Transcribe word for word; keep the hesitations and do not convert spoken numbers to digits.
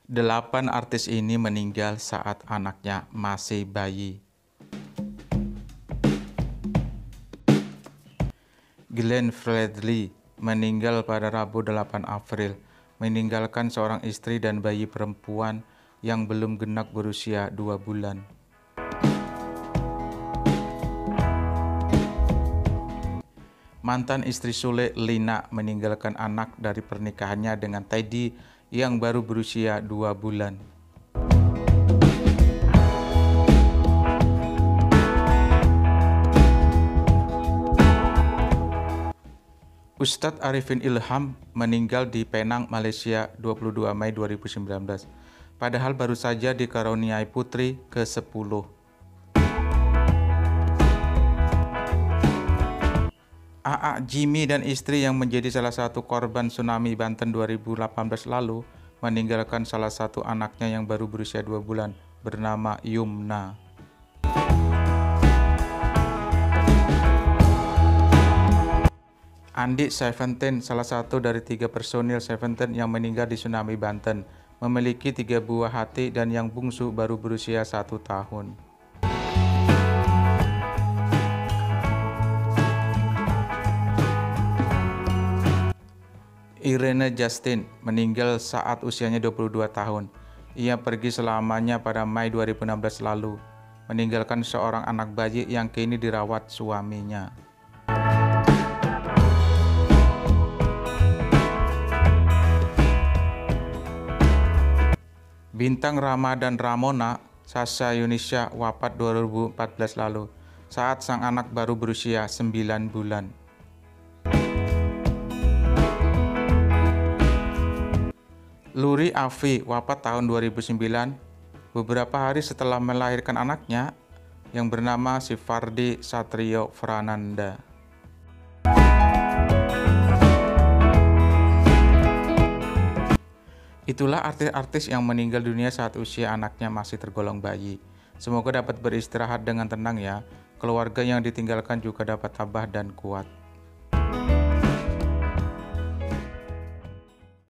Delapan artis ini meninggal saat anaknya masih bayi. Glenn Fredly meninggal pada Rabu delapan April, meninggalkan seorang istri dan bayi perempuan yang belum genap berusia dua bulan. Mantan istri Sule, Lina, meninggalkan anak dari pernikahannya dengan Teddy yang baru berusia dua bulan. Ustadz Arifin Ilham meninggal di Penang, Malaysia dua puluh dua Mei dua ribu sembilan belas, padahal baru saja dikaruniai putri ke sepuluh. A A Jimmy dan istri yang menjadi salah satu korban tsunami Banten dua ribu delapan belas lalu meninggalkan salah satu anaknya yang baru berusia dua bulan bernama Yumna. Andi Seventeen, salah satu dari tiga personil Seventeen yang meninggal di tsunami Banten, memiliki tiga buah hati dan yang bungsu baru berusia satu tahun. Irene Justin meninggal saat usianya dua puluh dua tahun. Ia pergi selamanya pada Mei dua ribu enam belas lalu, meninggalkan seorang anak bayi yang kini dirawat suaminya. Bintang Rama dan Ramona, Sasha Yunisha, wafat dua ribu empat belas lalu saat sang anak baru berusia sembilan bulan. Luri Afi wafat tahun dua ribu sembilan, beberapa hari setelah melahirkan anaknya yang bernama Sivardi Satrio Frananda. Itulah artis-artis yang meninggal dunia saat usia anaknya masih tergolong bayi. Semoga dapat beristirahat dengan tenang ya. Keluarga yang ditinggalkan juga dapat tabah dan kuat.